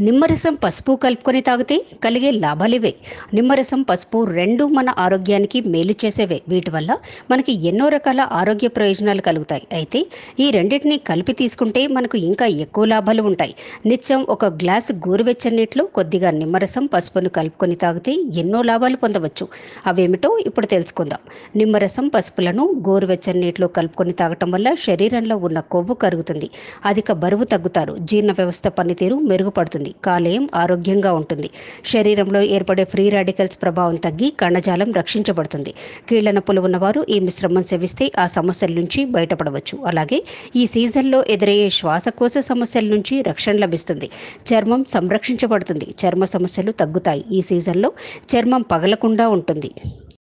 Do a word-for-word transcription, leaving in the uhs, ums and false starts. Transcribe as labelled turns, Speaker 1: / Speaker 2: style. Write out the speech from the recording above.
Speaker 1: నిమ్మరసం పసుపు కలుపుకొని తాగితే కలిగే లాభాలివే. నిమ్మరసం పసుపు రెండు మన ఆరోగ్యానికి మేలు చేసేవే. వీటి వల్ల మనకి ఎన్నో రకాల ఆరోగ్య ప్రయోజనాలు కలుగుతాయి. అయితే ఈ రెండింటిని కలిపి తీసుకుంటే మనకు ఇంకా ఎక్కువ లాభాలు ఉంటాయి. నిత్యం ఒక గ్లాసు గోరువెచ్చని నీటిలో కొద్దిగా నిమ్మరసం పసుపును కలుపుకొని తాగితే ఎన్నో లాభాలు పొందవచ్చు. అవేమిటో ఇప్పుడు తెలుసుకుందాం. నిమ్మరసం పసుపులను గోరువెచ్చని నీటిలో కలుపుకొని తాగటం వల్ల శరీరంలో ఉన్న కొవ్వు కరుగుతుంది. అధిక బరువు తగ్గుతారు. జీర్ణ వ్యవస్థ పనితీరు మెరుగుపడుతుంది. కాలేయం ఆరోగ్యంగా ఉంటుంది. శరీరంలో ఏర్పడే ఫ్రీ రాడికల్స్ ప్రభావం తగ్గి కణజాలం రక్షించబడుతుంది. కీళ్ల నొప్పులు ఉన్నవారు ఈ మిశ్రమం సేవిస్తే ఆ సమస్యల నుంచి బయటపడవచ్చు. అలాగే ఈ సీజన్లో ఎదురయ్యే శ్వాసకోశ సమస్యల నుంచి రక్షణ లభిస్తుంది. చర్మం సంరక్షించబడుతుంది. చర్మ సమస్యలు తగ్గుతాయి. ఈ సీజన్లో చర్మం పగలకుండా ఉంటుంది.